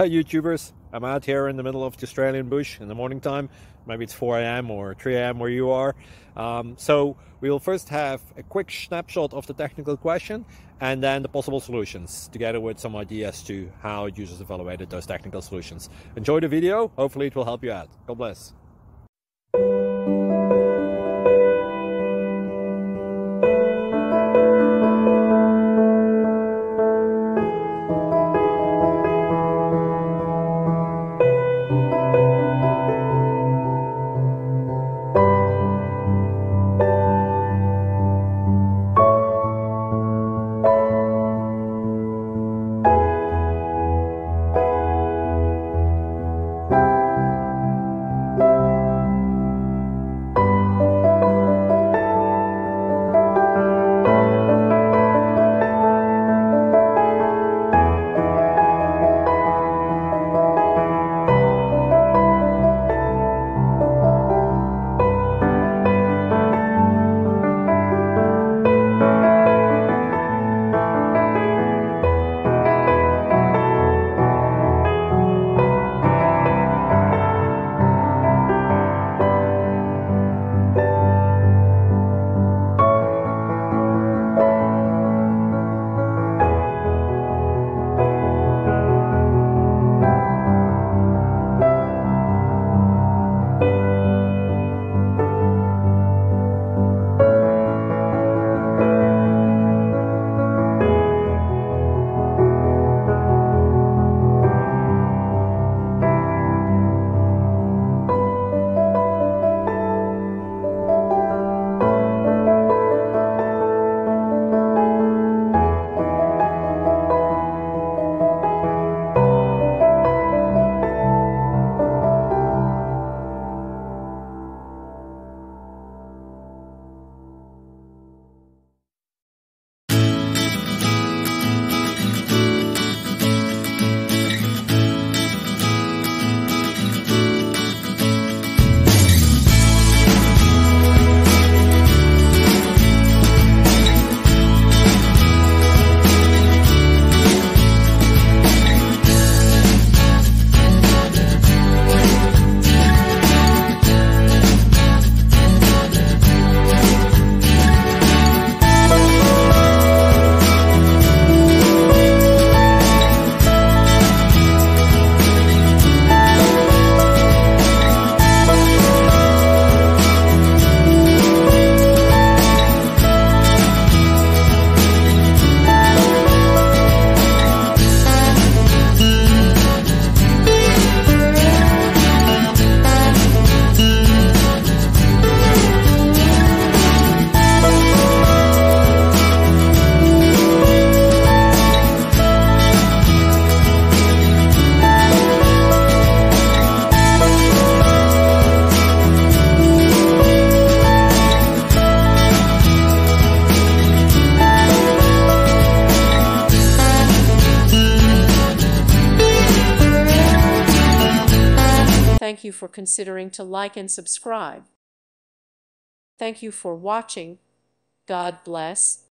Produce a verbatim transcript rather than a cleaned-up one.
Hi YouTubers, I'm out here in the middle of the Australian bush in the morning time. Maybe it's four A M or three A M where you are. Um, so we'll first have a quick snapshot of the technical question and then the possible solutions, together with some ideas to how users evaluated those technical solutions. Enjoy the video, hopefully it will help you out. God bless. Thank you for considering to like and subscribe. Thank you for watching. God bless.